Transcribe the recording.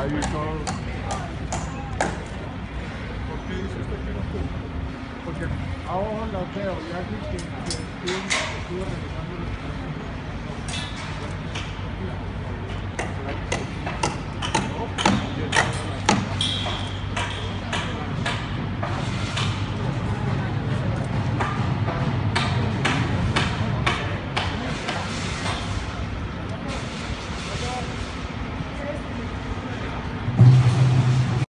radio y todo. ¿Por qué dice usted que no cumple? Porque a ojo los veo, ya que estuvo realizando